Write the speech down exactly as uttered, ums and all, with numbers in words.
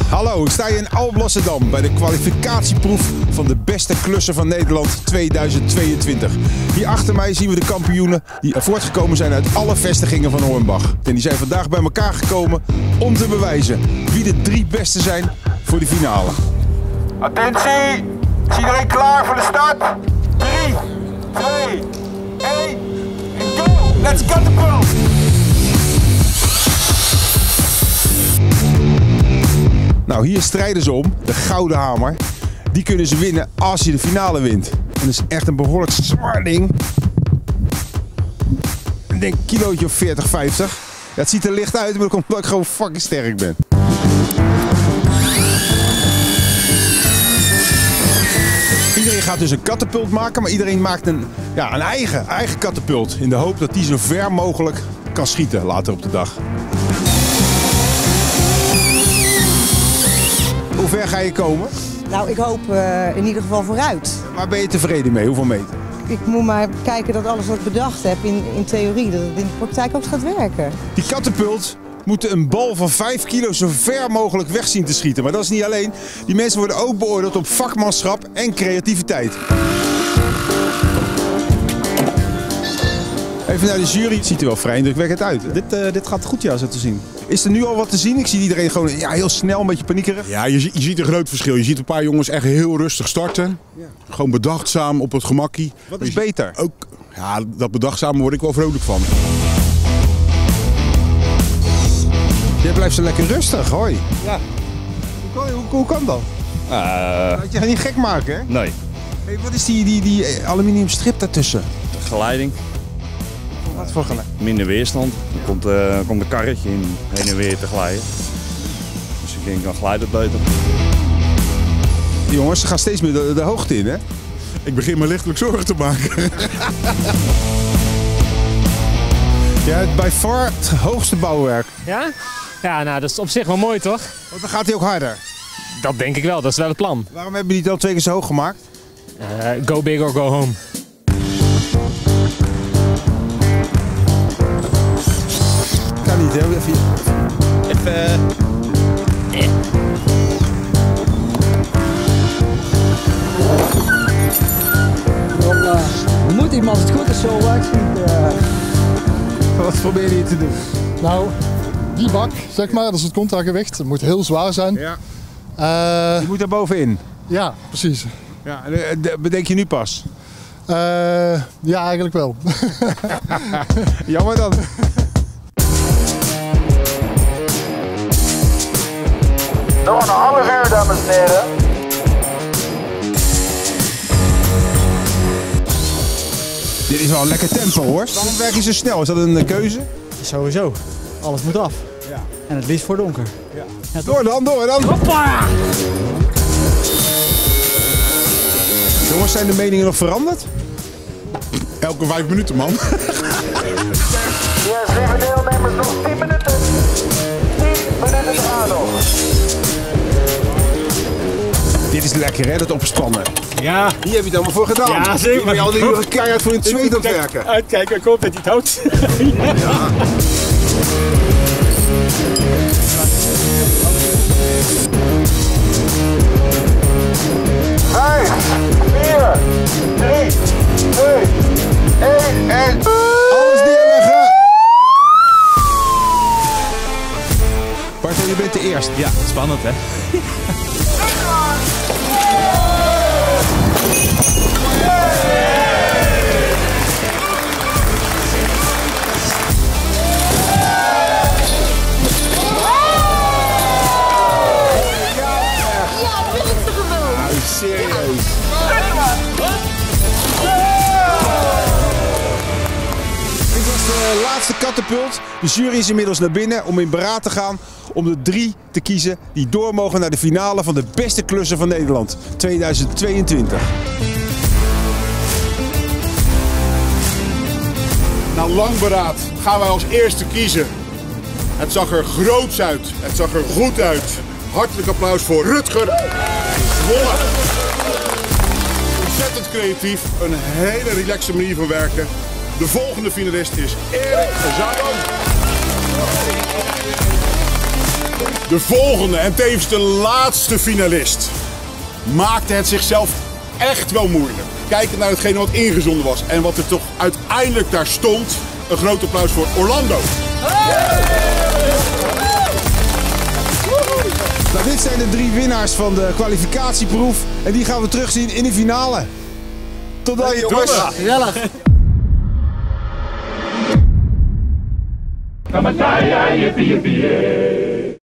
Hallo, ik sta hier in Alblasserdam bij de kwalificatieproef van de beste klusser van Nederland tweeduizend tweeëntwintig. Hier achter mij zien we de kampioenen die voortgekomen zijn uit alle vestigingen van Hornbach. En die zijn vandaag bij elkaar gekomen om te bewijzen wie de drie beste zijn voor de finale. Attentie! Is iedereen klaar voor de start? drie, twee, één, en go! Let's cut the ball! Nou, hier strijden ze om, de gouden hamer. Die kunnen ze winnen als je de finale wint. En dat is echt een behoorlijk zwaar ding. Ik denk een kilootje of veertig, vijftig. Ja, het ziet er licht uit, maar dat komt omdat ik gewoon fucking sterk ben. Iedereen gaat dus een katapult maken, maar iedereen maakt een, ja, een eigen, eigen katapult. In de hoop dat die zo ver mogelijk kan schieten later op de dag. Hoe ver ga je komen? Nou, ik hoop uh, in ieder geval vooruit. Waar ben je tevreden mee? Hoeveel meter? Ik moet maar kijken dat alles wat ik bedacht heb in, in theorie, dat het in de praktijk ook gaat werken. Die katapult moeten een bal van vijf kilo zo ver mogelijk weg zien te schieten. Maar dat is niet alleen. Die mensen worden ook beoordeeld op vakmanschap en creativiteit. Even naar de jury. Het ziet er wel vrij indrukwekkend uit. Dit, uh, dit gaat goed, ja, zo te zien. Is er nu al wat te zien? Ik zie iedereen gewoon ja, heel snel, een beetje paniekerig. Ja, je, je ziet een groot verschil. Je ziet een paar jongens echt heel rustig starten. Ja. Gewoon bedachtzaam op het gemakkie. Wat is beter? Ook, ja, dat bedachtzaam word ik wel vrolijk van. Jij blijft zo lekker rustig, hoi. Ja. Hoe kan, hoe, hoe kan dat? Uh, Laat je niet gek maken, hè? Nee. Hey, wat is die, die, die aluminium strip daartussen? De geleiding. Wat voor gelijk? Minder weerstand. Dan komt, uh, komt een karretje in heen en weer te glijden. Dus ik denk, dan glijdt het beter. Die jongens, ze gaan steeds meer de, de hoogte in, hè? Ik begin me lichtelijk zorgen te maken. Ja, bij far het hoogste bouwwerk. Ja? Ja, nou, dat is op zich wel mooi, toch? Want dan gaat hij ook harder. Dat denk ik wel, dat is wel het plan. Waarom hebben jullie het al twee keer zo hoog gemaakt? Uh, go big or go home. Kan niet, hè? Even... Even... Eh. Dan uh, moet iemand het goed is zo uitschieten. Wat probeer je hier te doen? Nou, die bak, zeg maar, dat is het contragewicht. Het moet heel zwaar zijn. Ja. Uh, Je moet daar bovenin. ja, precies. Ja, bedenk je nu pas? Uh, ja, eigenlijk wel. Jammer dan. Nog een half uur, dames en heren. Dit is wel een lekker tempo, hoor. Waarom werk je zo snel? Is dat een keuze? Sowieso. Alles moet af. Ja. En het liefst voor donker. Ja. Ja, door dan, door dan. Hoppa! Jongens, zijn de meningen nog veranderd? Elke vijf minuten, man. Yes, lieve deelnemers, nog tien minuten. tien minuten te gaan nog. Dit is lekker, hè, dat opspannen. Ja. Hier heb je het allemaal voor gedaan. Ja, zeker. Hier ben je al die uren keihard voor in het zweet aan het werken. Uitkijken, ik hoop dat hij het houdt. Ja. vijf, vier, drie, twee, één en... Alles neerleggen! Bart, je bent de eerste. Ja, spannend, hè? Serieus. Dit was de laatste katapult. De jury is inmiddels naar binnen om in beraad te gaan om de drie te kiezen die door mogen naar de finale van de beste klusser van Nederland tweeduizend tweeëntwintig. Na lang beraad gaan wij als eerste kiezen. Het zag er groots uit. Het zag er goed uit. Hartelijk applaus voor Rutger Wolle. Ontzettend creatief. Een hele relaxe manier van werken. De volgende finalist is Erik Zadam. De volgende en tevens de laatste finalist maakte het zichzelf echt wel moeilijk. Kijkend naar hetgene wat ingezonden was en wat er toch uiteindelijk daar stond. Een groot applaus voor Orlando. Nou, dit zijn de drie winnaars van de kwalificatieproef. En die gaan we terugzien in de finale. Tot dan, jongens. Gezellig. Come on,